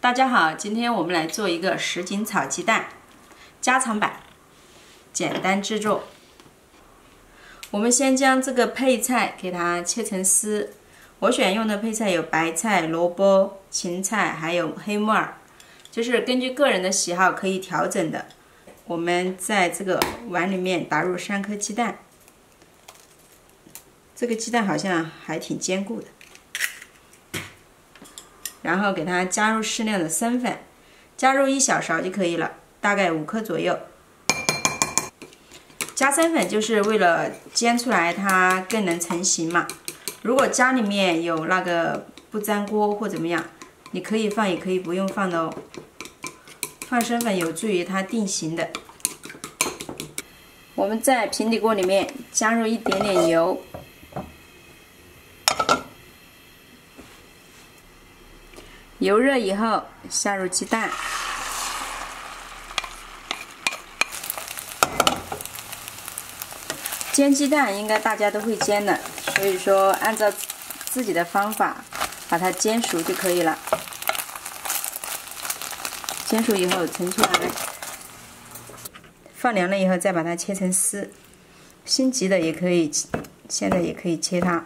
大家好，今天我们来做一个什锦炒鸡蛋，家常版，简单制作。我们先将这个配菜给它切成丝，我选用的配菜有白菜、萝卜、芹菜，还有黑木耳，就是根据个人的喜好可以调整的。我们在这个碗里面打入3颗鸡蛋，这个鸡蛋好像还挺坚固的。 然后给它加入适量的生粉，加入1小勺就可以了，大概5克左右。加生粉就是为了煎出来它更能成型嘛。如果家里面有那个不粘锅或怎么样，你可以放也可以不用放的哦。放生粉有助于它定型的。我们在平底锅里面加入一点点油。 油热以后，下入鸡蛋，煎鸡蛋应该大家都会煎的，所以说按照自己的方法把它煎熟就可以了。煎熟以后盛出来，放凉了以后再把它切成丝。心急的也可以，现在也可以切它。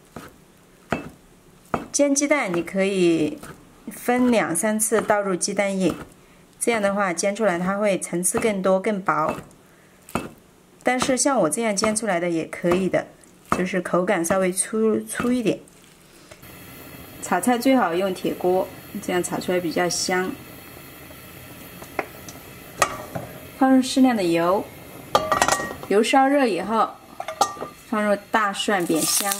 煎鸡蛋你可以 分2、3次倒入鸡蛋液，这样的话煎出来它会层次更多、更薄。但是像我这样煎出来的也可以的，就是口感稍微粗一点。炒菜最好用铁锅，这样炒出来比较香。放入适量的油，油烧热以后，放入大蒜煸香。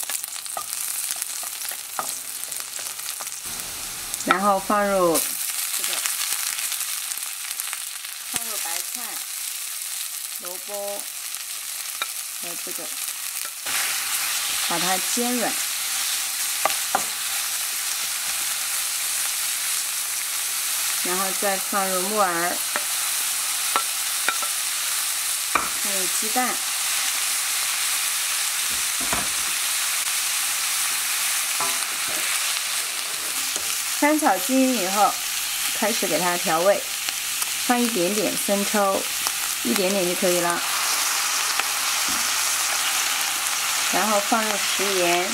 然后放入白菜、萝卜和这个，把它煎软。然后再放入木耳，放入鸡蛋。 翻炒均匀以后，开始给它调味，放一点点生抽，一点点就可以了。然后放入食盐，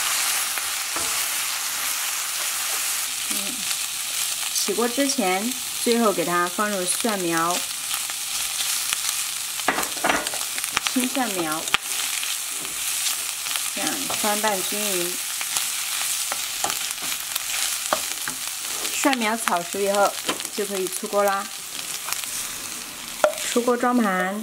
起锅之前，最后给它放入蒜苗、青蒜苗，这样翻拌均匀。 蒜苗炒熟以后就可以出锅啦。出锅装盘。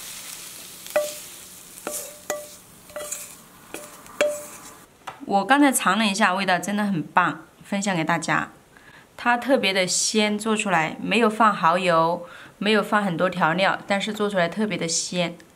我刚才尝了一下，味道真的很棒，分享给大家。它特别的鲜，做出来没有放蚝油，没有放很多调料，但是做出来特别的鲜。